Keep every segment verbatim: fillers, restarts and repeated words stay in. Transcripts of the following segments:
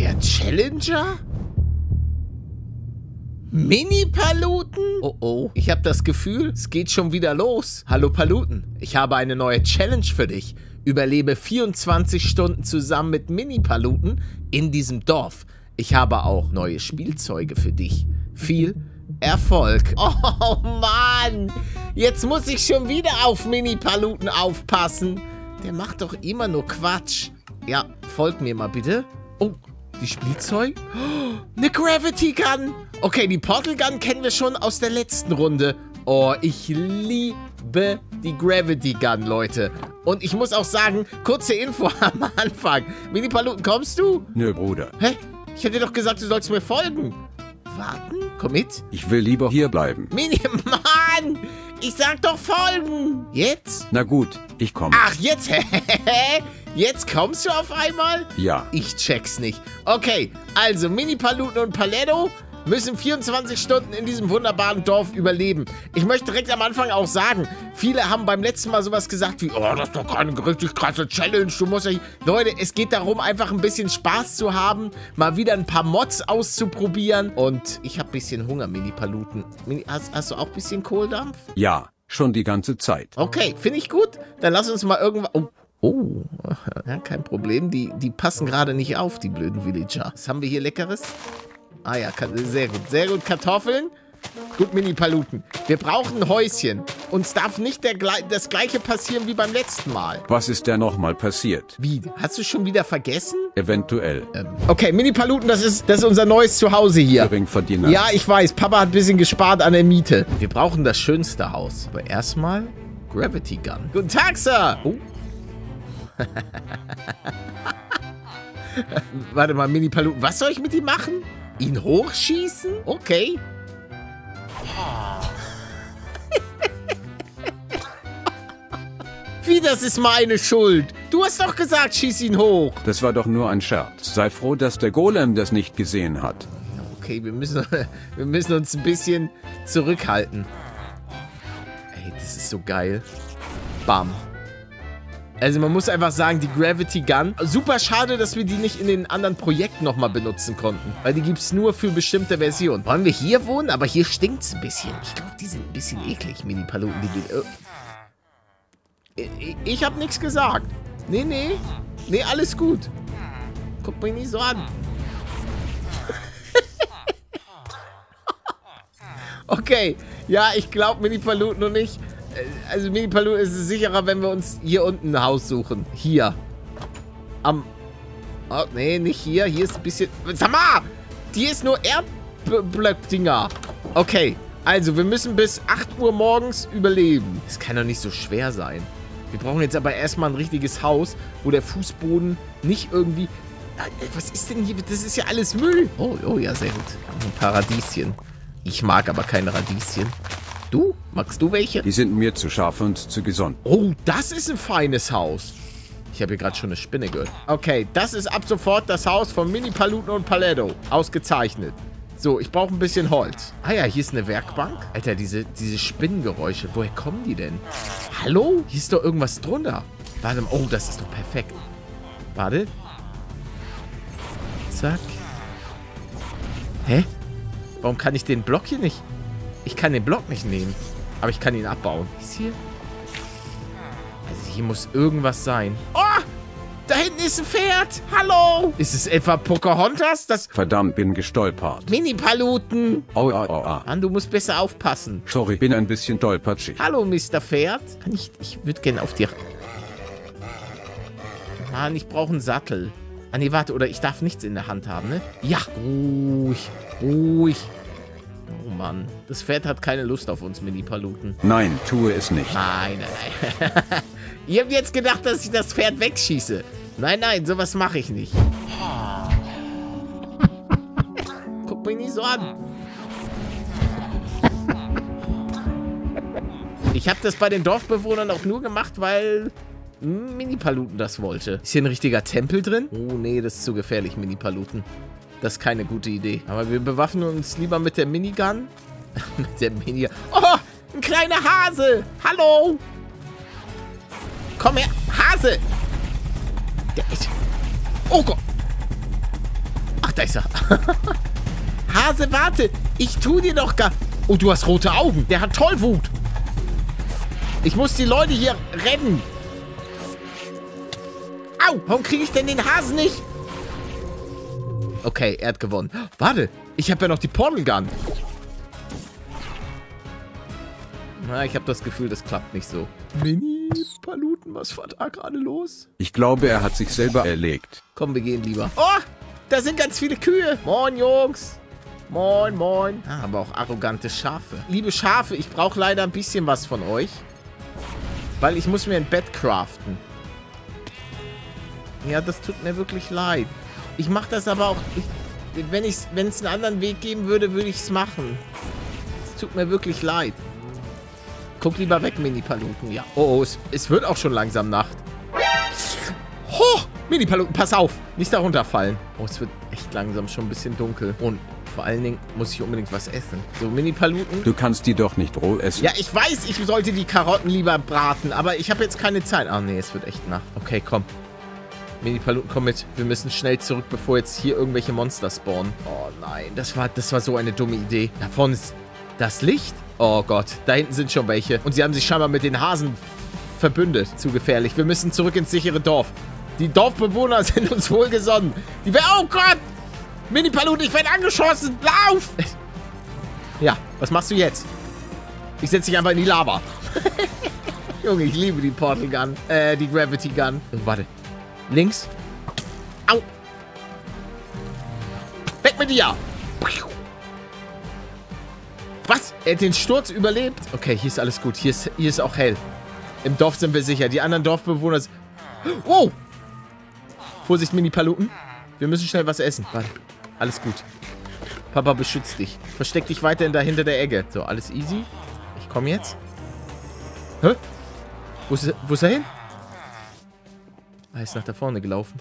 Der Challenger? Mini-Paluten? Oh oh, ich habe das Gefühl, es geht schon wieder los. Hallo Paluten, ich habe eine neue Challenge für dich. Überlebe vierundzwanzig Stunden zusammen mit Mini-Paluten in diesem Dorf. Ich habe auch neue Spielzeuge für dich. Viel Erfolg. Oh Mann, jetzt muss ich schon wieder auf Mini-Paluten aufpassen. Der macht doch immer nur Quatsch. Ja, folg mir mal bitte. Oh, die Spielzeug? Oh, eine Gravity Gun. Okay, die Portal Gun kennen wir schon aus der letzten Runde. Oh, ich liebe die Gravity Gun, Leute. Und ich muss auch sagen, kurze Info am Anfang. Mini-Paluten, kommst du? Nö, Bruder. Hä? Ich hätte doch gesagt, du sollst mir folgen. Warten? Komm mit. Ich will lieber hier bleiben. Mini, Mann! Ich sag doch folgen. Jetzt? Na gut, ich komme. Ach, jetzt? Jetzt kommst du auf einmal? Ja. Ich check's nicht. Okay, also Mini-Paluten und Paletto müssen vierundzwanzig Stunden in diesem wunderbaren Dorf überleben. Ich möchte direkt am Anfang auch sagen, viele haben beim letzten Mal sowas gesagt wie, oh, das ist doch keine richtig krasse Challenge, du musst ja... Leute, es geht darum, einfach ein bisschen Spaß zu haben, mal wieder ein paar Mods auszuprobieren. Und ich habe ein bisschen Hunger, Mini-Paluten. Mini, hast, hast du auch ein bisschen Kohldampf? Ja, schon die ganze Zeit. Okay, finde ich gut. Dann lass uns mal irgendwann... Oh. Oh, ja, kein Problem. Die, die passen gerade nicht auf, die blöden Villager. Was haben wir hier Leckeres? Ah ja, sehr gut. Sehr gut. Kartoffeln. Gut, Mini-Paluten. Wir brauchen ein Häuschen. Uns darf nicht der, das gleiche passieren wie beim letzten Mal. Was ist denn nochmal passiert? Wie? Hast du schon wieder vergessen? Eventuell. Ähm, okay, Mini-Paluten, das ist, das ist unser neues Zuhause hier. Geringverdiener. Ja, ich weiß. Papa hat ein bisschen gespart an der Miete. Wir brauchen das schönste Haus. Aber erstmal Gravity Gun. Guten Tag, Sir. Oh. Warte mal, Mini-Paluten. Was soll ich mit ihm machen? Ihn hochschießen? Okay. Wie, das ist meine Schuld? Du hast doch gesagt, schieß ihn hoch. Das war doch nur ein Scherz. Sei froh, dass der Golem das nicht gesehen hat. Okay, wir müssen, wir müssen uns ein bisschen zurückhalten. Ey, das ist so geil. Bam. Also man muss einfach sagen, die Gravity Gun, super schade, dass wir die nicht in den anderen Projekten nochmal benutzen konnten. Weil die gibt es nur für bestimmte Versionen. Wollen wir hier wohnen? Aber hier stinkt es ein bisschen. Ich glaube, die sind ein bisschen eklig, Mini-Paluten. Die ich ich habe nichts gesagt. Nee, nee. Nee, alles gut. Guck mich nicht so an. Okay. Ja, ich glaube, Mini-Paluten und ich... Also Mini-Paluten ist es sicherer, wenn wir uns hier unten ein Haus suchen. Hier. Am... Oh, nee, nicht hier. Hier ist ein bisschen... Sag mal! Hier ist nur Erdblöck-Dinger. Okay. Also, wir müssen bis acht Uhr morgens überleben. Das kann doch nicht so schwer sein. Wir brauchen jetzt aber erstmal ein richtiges Haus, wo der Fußboden nicht irgendwie... Was ist denn hier? Das ist ja alles Müll. Oh, oh ja, sehr gut. Ein paar Radieschen. Ich mag aber keine Radieschen. Du? Magst du welche? Die sind mir zu scharf und zu gesund. Oh, das ist ein feines Haus. Ich habe hier gerade schon eine Spinne gehört. Okay, das ist ab sofort das Haus von Mini-Paluten und Paletto. Ausgezeichnet. So, ich brauche ein bisschen Holz. Ah ja, hier ist eine Werkbank. Alter, diese, diese Spinnengeräusche. Woher kommen die denn? Hallo? Hier ist doch irgendwas drunter. Warte mal. Oh, das ist doch perfekt. Warte. Zack. Hä? Warum kann ich den Block hier nicht... Ich kann den Block nicht nehmen. Aber ich kann ihn abbauen. Ist hier? Also hier muss irgendwas sein. Oh! Da hinten ist ein Pferd. Hallo! Ist es etwa Pocahontas? Das... Verdammt, bin gestolpert. Mini-Paluten. Au, au, au, au. Mann, du musst besser aufpassen. Sorry, bin ein bisschen tollpatschig. Hallo, Mister Pferd. Kann ich... Ich würde gerne auf dir... Mann, ich brauche einen Sattel. Ah, nee, warte. Oder ich darf nichts in der Hand haben, ne? Ja. Ruhig. Ruhig. Oh Mann, das Pferd hat keine Lust auf uns, Mini-Paluten. Nein, tue es nicht. Nein, nein, nein. Ihr habt jetzt gedacht, dass ich das Pferd wegschieße. Nein, nein, sowas mache ich nicht. Guck mich nicht so an. Ich habe das bei den Dorfbewohnern auch nur gemacht, weil Mini-Paluten das wollte. Ist hier ein richtiger Tempel drin? Oh nee, das ist zu gefährlich, Mini-Paluten. Das ist keine gute Idee. Aber wir bewaffnen uns lieber mit der Minigun. Mit der Minigun. Oh, ein kleiner Hase. Hallo. Komm her. Hase. Der ist... Oh Gott. da ist er. Hase, warte. Ich tu dir doch gar... Oh, du hast rote Augen. Der hat Tollwut. Ich muss die Leute hier retten. Au, warum kriege ich denn den Hasen nicht? Okay, er hat gewonnen. Warte, ich habe ja noch die Portal Gun. Na, ich habe das Gefühl, das klappt nicht so. Mini-Paluten, was war da gerade los? Ich glaube, er hat sich selber erlegt. Komm, wir gehen lieber. Oh, da sind ganz viele Kühe. Moin, Jungs. Moin, moin. Ah, aber auch arrogante Schafe. Liebe Schafe, ich brauche leider ein bisschen was von euch. Weil ich muss mir ein Bett craften. Ja, das tut mir wirklich leid. Ich mache das aber auch... Ich, wenn es wenn einen anderen Weg geben würde, würde ich es machen. Es tut mir wirklich leid. Guck lieber weg, Mini-Paluten. Ja. Oh, oh, es, es wird auch schon langsam Nacht. Oh, Mini-Paluten, pass auf. Nicht darunter fallen. Oh, es wird echt langsam schon ein bisschen dunkel. Und vor allen Dingen muss ich unbedingt was essen. So, Mini-Paluten. Du kannst die doch nicht roh essen. Ja, ich weiß, ich sollte die Karotten lieber braten. Aber ich habe jetzt keine Zeit. Ah, nee, es wird echt Nacht. Okay, komm. Mini-Paluten, komm mit. Wir müssen schnell zurück, bevor jetzt hier irgendwelche Monster spawnen. Oh nein, das war, das war so eine dumme Idee. Da vorne ist das Licht. Oh Gott, da hinten sind schon welche. Und sie haben sich scheinbar mit den Hasen verbündet. Zu gefährlich. Wir müssen zurück ins sichere Dorf. Die Dorfbewohner sind uns wohlgesonnen. Die werden... Oh Gott! Mini-Paluten, ich werde angeschossen. Lauf! Ja, was machst du jetzt? Ich setze dich einfach in die Lava. Junge, ich liebe die Portal Gun. Äh, die Gravity Gun. Oh, warte. Links. Au. Weg mit dir. Was? Er hat den Sturz überlebt? Okay, hier ist alles gut. Hier ist, hier ist auch hell. Im Dorf sind wir sicher. Die anderen Dorfbewohner... Oh! Vorsicht, Mini-Paluten. Wir müssen schnell was essen. Warte. Alles gut. Papa beschützt dich. Versteck dich weiterhin da hinter der Ecke. So, alles easy. Ich komme jetzt. Hä? Wo ist, wo ist er hin? Er ist nach da vorne gelaufen.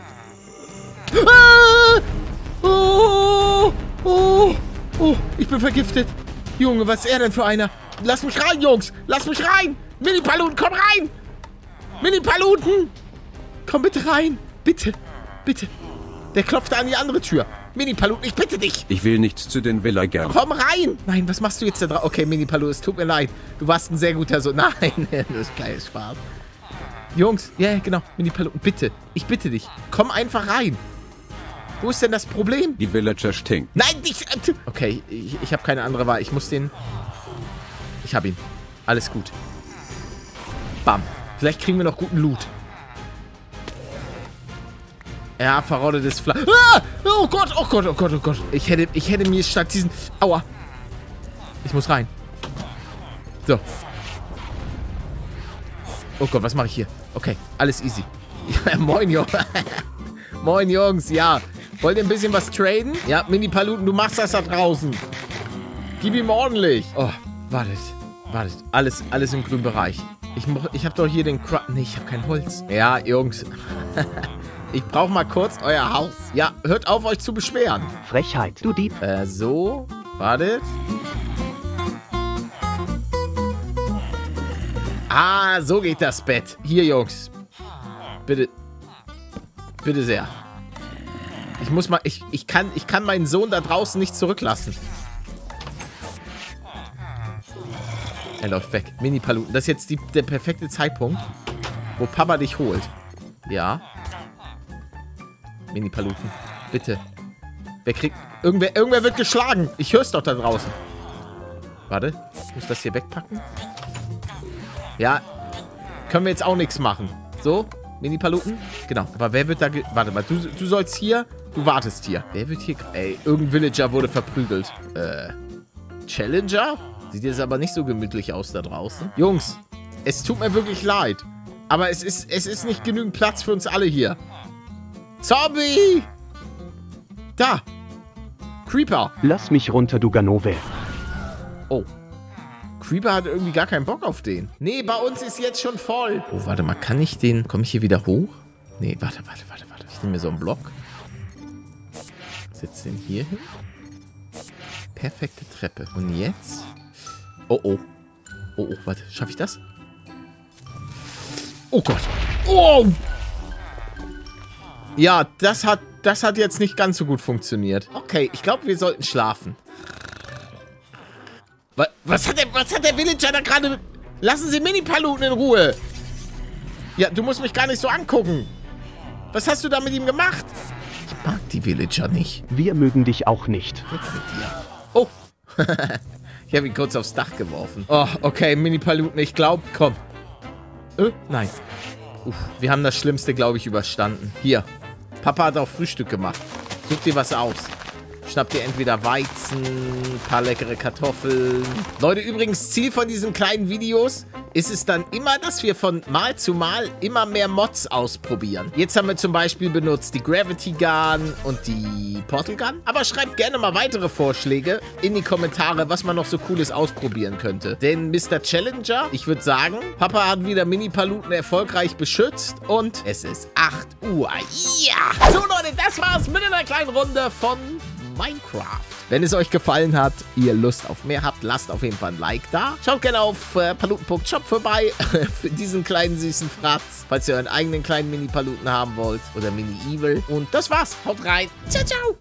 Ah! Oh! Oh! Oh! Ich bin vergiftet. Junge, was ist er denn für einer? Lass mich rein, Jungs! Lass mich rein! Mini-Paluten, komm rein! Mini-Paluten! Komm bitte rein! Bitte! Bitte! Der klopft da an die andere Tür. Mini-Paluten, ich bitte dich! Ich will nichts zu den Villagern. Komm rein! Nein, was machst du jetzt da drauf? Okay, Mini-Paluten, es tut mir leid. Du warst ein sehr guter Sohn. Nein, das ist kein Spaß. Jungs, ja, yeah, genau. Mini-Paluten, bitte. Ich bitte dich. Komm einfach rein. Wo ist denn das Problem? Die Villager stinken. Nein, ich... Okay, ich, ich habe keine andere Wahl. Ich muss den... Ich habe ihn. Alles gut. Bam. Vielleicht kriegen wir noch guten Loot. Ja, verrottetes Fleisch. Ah! Oh Gott, oh Gott, oh Gott, oh Gott. Ich hätte, ich hätte mir statt diesen... Aua. Ich muss rein. So. Oh Gott, was mache ich hier? Okay, alles easy. Ja, moin, Jungs. Moin, Jungs, ja. Wollt ihr ein bisschen was traden? Ja, Mini-Paluten, du machst das da draußen. Gib ihm ordentlich. Oh, wartet. Wartet. Alles, alles im grünen Bereich. Ich, ich habe doch hier den... Cra nee, ich habe kein Holz. Ja, Jungs. Ich brauche mal kurz euer Haus. Ja, hört auf, euch zu beschweren. Frechheit, du Dieb. Äh, so. Wartet. Ah, so geht das Bett. Hier, Jungs. Bitte. Bitte sehr. Ich muss mal... Ich, ich, kann, ich kann meinen Sohn da draußen nicht zurücklassen. Er läuft weg. Mini-Paluten. Das ist jetzt die, der perfekte Zeitpunkt, wo Papa dich holt. Ja. Mini-Paluten. Bitte. Wer kriegt... Irgendwer, irgendwer wird geschlagen. Ich höre es doch da draußen. Warte. Ich muss das hier wegpacken. Ja. Können wir jetzt auch nichts machen. So. Mini-Paluten. Genau. Aber wer wird da... Ge Warte mal. Du, du sollst hier... Du wartest hier. Wer wird hier... Ey, irgendein Villager wurde verprügelt. Äh... Challenger? Sieht jetzt aber nicht so gemütlich aus da draußen. Jungs, es tut mir wirklich leid. Aber es ist, es ist nicht genügend Platz für uns alle hier. Zombie! Da! Creeper! Lass mich runter, du Ganove. Oh. Creeper hat irgendwie gar keinen Bock auf den. Nee, bei uns ist jetzt schon voll. Oh, warte mal, kann ich den... Komme ich hier wieder hoch? Nee, warte, warte, warte, warte. Ich nehme mir so einen Block. Setze den hier hin. Perfekte Treppe. Und jetzt... Oh, oh. Oh, oh, warte. Schaffe ich das? Oh Gott. Oh! Ja, das hat... das hat jetzt nicht ganz so gut funktioniert. Okay, ich glaube, wir sollten schlafen. Was, was, hat, der, was hat der Villager da gerade... Lassen Sie Mini-Paluten in Ruhe. Ja, du musst mich gar nicht so angucken. Was hast du da mit ihm gemacht? Ich mag die Villager nicht. Wir mögen dich auch nicht. Weg mit dir. Oh. Ich habe ihn kurz aufs Dach geworfen. Oh, okay, Mini-Paluten, ich glaube, komm. Äh, nein. Uff, wir haben das Schlimmste, glaube ich, überstanden. Hier. Papa hat auch Frühstück gemacht. Such dir was aus. Schnapp dir entweder Weizen, ein paar leckere Kartoffeln. Leute, übrigens, Ziel von diesen kleinen Videos ist es dann immer, dass wir von Mal zu Mal immer mehr Mods ausprobieren. Jetzt haben wir zum Beispiel benutzt die Gravity Gun und die Portal Gun. Aber schreibt gerne mal weitere Vorschläge in die Kommentare, was man noch so Cooles ausprobieren könnte. Denn Mister Challenger, ich würde sagen, Papa hat wieder Mini-Paluten erfolgreich beschützt und es ist acht Uhr. Ja! So Leute, das war's mit einer kleinen Runde von Minecraft. Wenn es euch gefallen hat, ihr Lust auf mehr habt, lasst auf jeden Fall ein Like da. Schaut gerne auf äh, paluten punkt shop vorbei für diesen kleinen süßen Fratz, falls ihr euren eigenen kleinen Mini-Paluten haben wollt oder Mini-Evil. Und das war's. Haut rein. Ciao, ciao.